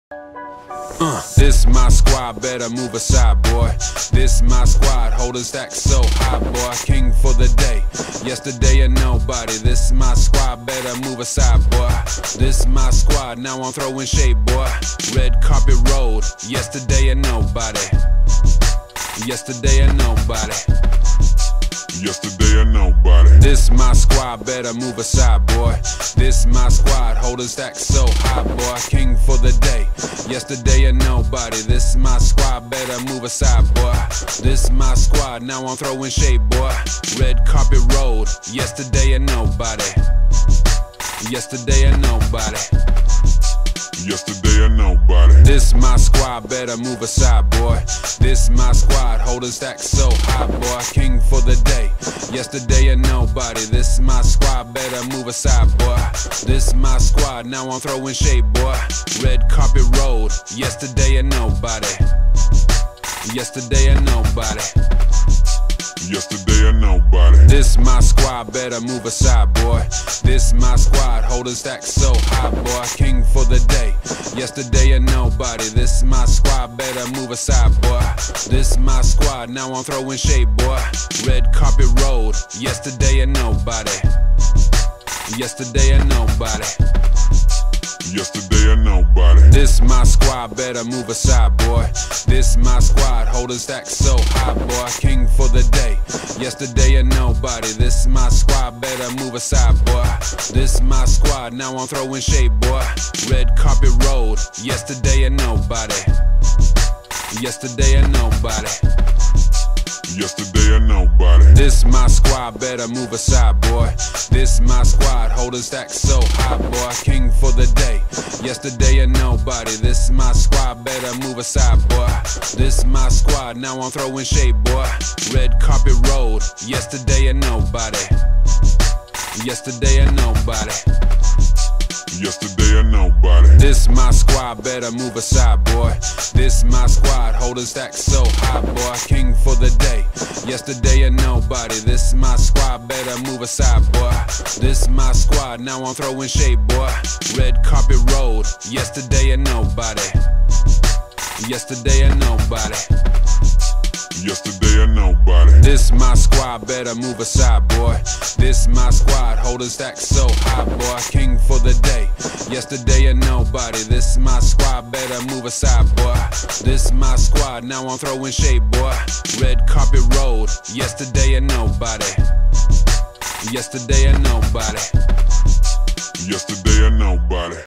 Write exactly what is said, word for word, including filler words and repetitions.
Uh, this my squad, better move aside, boy. This my squad, holding stacks so high, boy. King for the day, yesterday and nobody. This my squad, better move aside, boy. This my squad, now I'm throwing shade, boy. Red carpet road, yesterday and nobody. Yesterday and nobody. Yesterday and nobody. This my squad, better move aside, boy. This my squad, holding stacks so high, boy. King for the day, yesterday and nobody. This my squad, better move aside, boy. This my squad, now I'm throwing shade, boy. Red carpet road, yesterday and nobody. Yesterday and nobody. Yesterday and nobody. This my squad, better move aside, boy. This my squad, holding stacks so high, boy. King for the day, yesterday and nobody. This my squad, better move aside, boy. This my squad, now I'm throwing shade, boy. Red carpet road, yesterday and nobody. Yesterday and nobody. Yesterday and nobody. This my squad, better move aside, boy. This my squad, holding stacks so high, boy. King for the day, yesterday and nobody. This my squad, better move aside, boy. This my squad, now I'm throwing shade, boy. Red carpet road, yesterday and nobody. Yesterday and nobody. Yesterday and nobody. This my squad, better move aside, boy. This my squad, holding stacks so high, boy. King for the day, yesterday and nobody. This my squad, better move aside, boy. This my squad, now I'm throwing shade, boy. Red carpet road, yesterday and nobody. Yesterday and nobody. Yesterday and nobody. This my squad, better move aside, boy. This my squad, holding stacks so high, boy. King for the day, yesterday and nobody. This my squad, better move aside, boy. This my squad, now I'm throwing shade, boy. Red carpet road, yesterday and nobody. Yesterday and nobody. Yesterday and nobody. This my squad, better move aside, boy. This my squad, holding stacks so high, boy. King for the day, yesterday and nobody. This my squad, better move aside, boy. This my squad, now I'm throwing shade, boy. Red carpet road, yesterday and nobody. Yesterday and nobody. Yesterday and nobody. This my squad, better move aside, boy. This my squad, holding stacks so high, boy. King for the day, yesterday and nobody. This my squad, better move aside, boy. This my squad, now I'm throwing shade, boy. Red carpet road, yesterday and nobody. Yesterday and nobody. Yesterday and nobody.